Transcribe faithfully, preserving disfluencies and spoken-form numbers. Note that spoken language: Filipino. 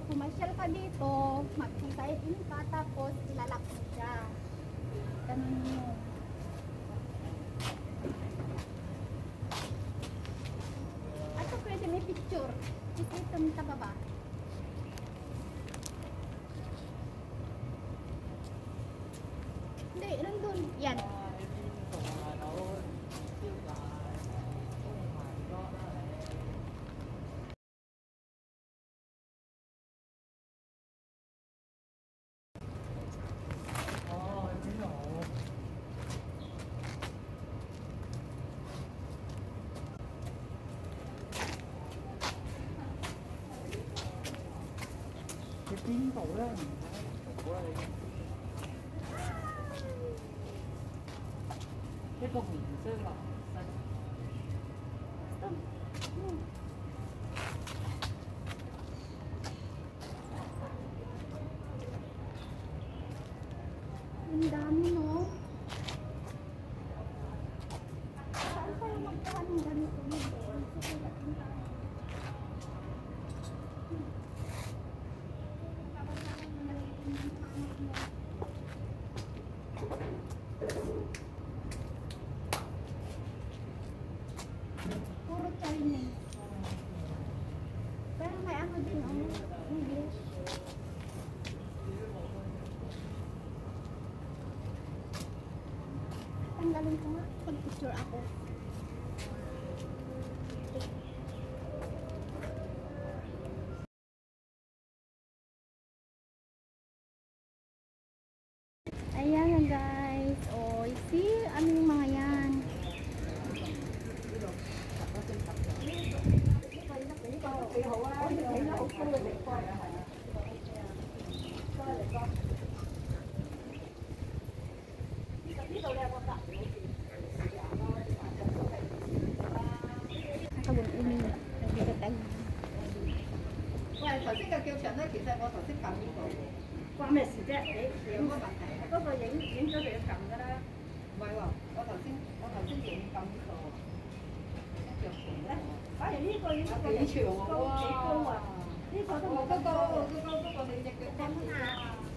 pumasyal ka dito, mag-sign in ka, tapos ilalak mo siya. Ganun yun. At so, pwede may picture. Ito itong sa baba. Hindi, nandun. Yan. Cái tiếng tủ đó. Cái con hình sơn là xanh. Ang dami, no? Saan kayo magkahan ng ganito nito? Puro Chinese. Pero may ano din, oh, English. Tanggalin ko nga, pag-picture ako. Ayan na guys. Oh, see? Ano yung mga yan? Nakabun umi. Nagbigatag. 喂，頭先嘅叫場咧，其實我頭先撳呢個， 關咩事啫？你有乜問題？ 嗰個影影咗就要撳㗎啦。 唔係喎，我頭先我頭先影撳呢個，一腳長咧， 反而呢個影得幾長高幾高啊？呢個都冇嗰個嗰個嗰個你隻腳咁啊！